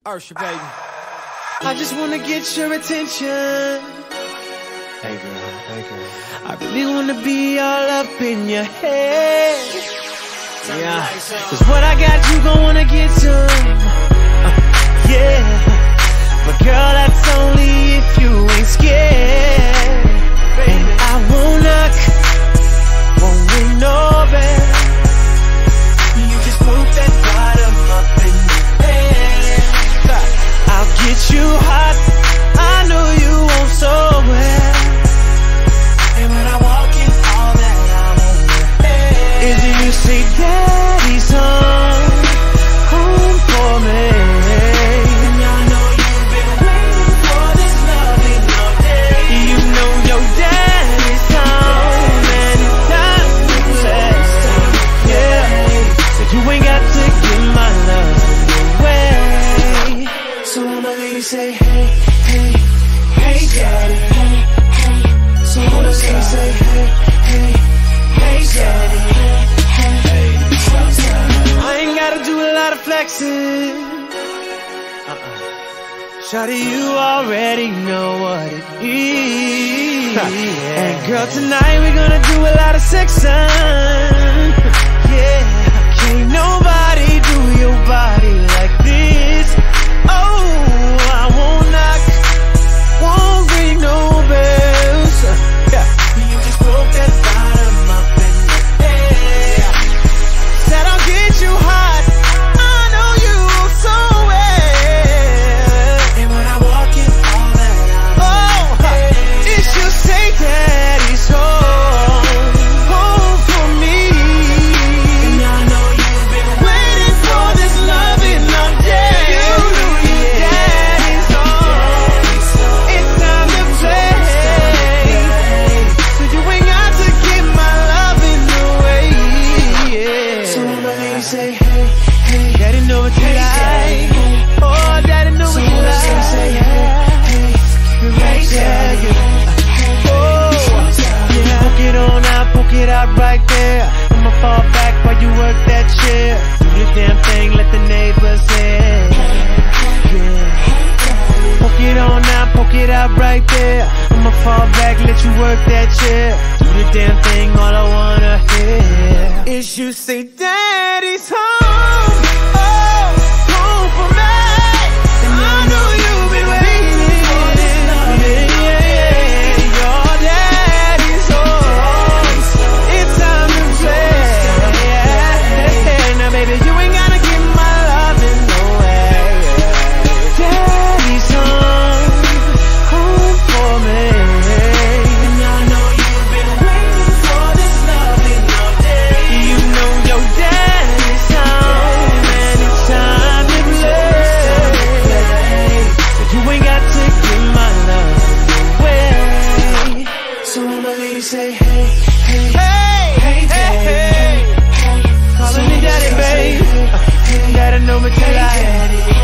Usher, baby. I just wanna get your attention. Hey girl, hey girl. I really wanna be all up in your head. Yeah, cause what I got you gon' wanna get some. Yeah, but girl, that's only if you ain't scared. And I won't knock, won't ring no bell. You just move that bottom up in the air. I'll get you hot, I know you won't so well. And when I walk in, all that I want is you say, Daddy's home for me. And I know you've been waiting for this loving all day. You know your daddy's home and it's time to play. Yeah, so you ain't got to give my love away. So I'ma let you say, hey, hey, hey, daddy, hey, hey. So I'ma let you say, hey, hey, hey, daddy, hey, hey. I ain't gotta do a lot of flexing. Shawty, you already know what it is. And girl, tonight we're gonna do a lot of sexing. Yeah, can't nobody do your body like this. Oh, I won't knock, won't ring no bells. Yeah, you just broke that bottom up in the air. Said I'll get you hot, I know you so well. And when I walk in, all that it should say Daddy's home for me. And I know you've been waiting for this loving all day. You know your daddy's home, it's time to play. So you ain't got to give my loving away. Yeah. So I'ma let you say, hey, hey, Daddy know what you like. Oh, Daddy know what you like. Say, hey, hey, yeah. Oh, yeah. Poke it on out, poke it out right there. I'ma fall back while you work that chair. Do the damn thing, let the neighbors hear. Yeah. Poke it on out, poke it out right there. I'ma fall back, let you work that chair. Do the damn thing, all I wanna hear is you say, Daddy's home, oh, home for me. And I know you've been waiting for this love. Yeah, yeah, your daddy's home, it's time to play. Yeah. Now baby, you ain't gotta give my loving away. Daddy's home for me. And I know you've been waiting for this loving all day. You know your daddy's home and it's time to play. So you ain't got to give my love away. So I'ma let you say, hey, hey, hey, hey, hey, hey. Calling me daddy, babe. Daddy know what you like.